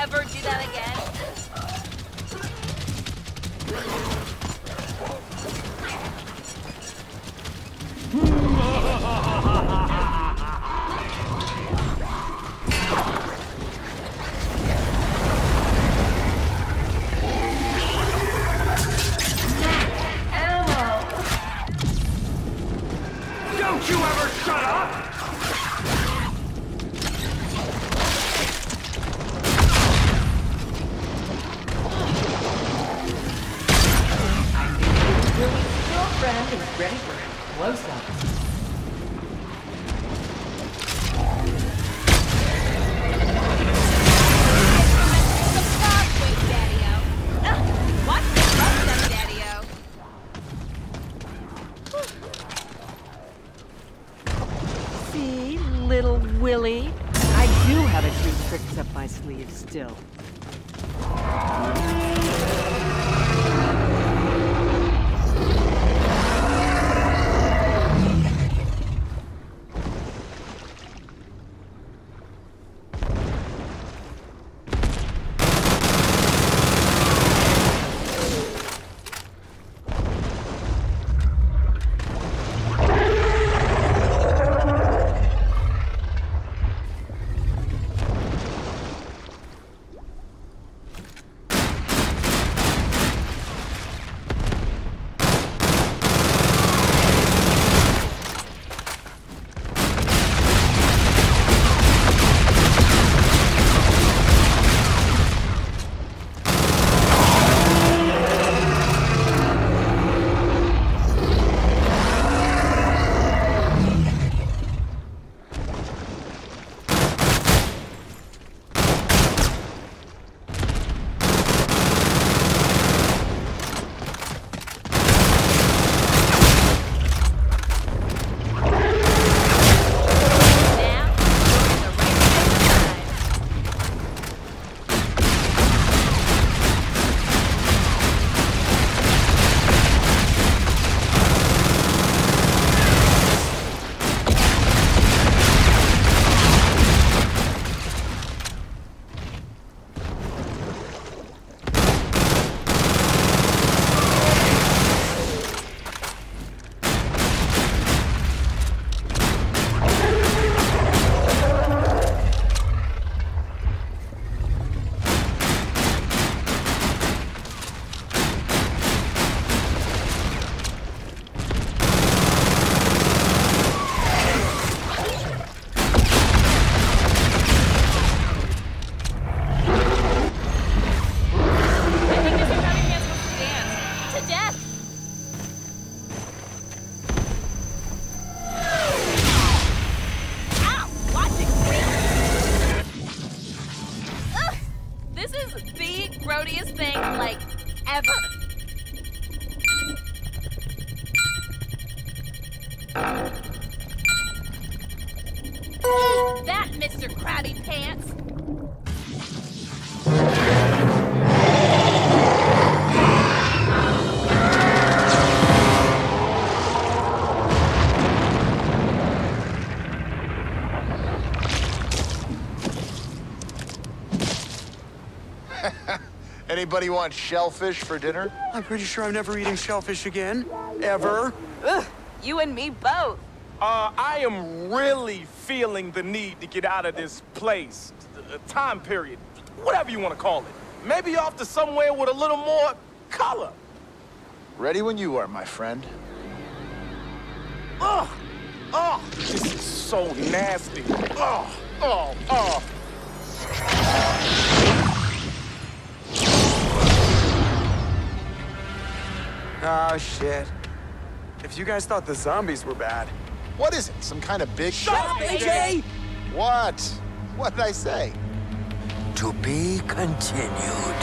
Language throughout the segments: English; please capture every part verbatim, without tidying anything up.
ever do that again? Don't you ever shut up! Girlfriend is ready for a close-up. See, little Willie? I do have a few tricks up my sleeve still. Grodiest thing, like, ever. Eat that, Mister Krabby Pants! Anybody want shellfish for dinner? I'm pretty sure I'm never eating shellfish again. Ever. Ugh, you and me both. Uh, I am really feeling the need to get out of this place, uh, time period, whatever you want to call it. Maybe off to somewhere with a little more color. Ready when you are, my friend. Ugh! Oh, this is so nasty. Oh, oh, oh. Oh, shit. If you guys thought the zombies were bad. What is it? Some kind of big... Shut up, A J! What? What did I say? To be continued.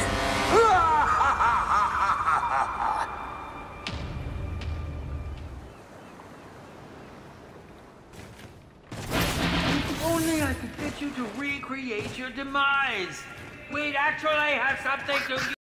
Only I could get you to recreate your demise. We'd actually have something to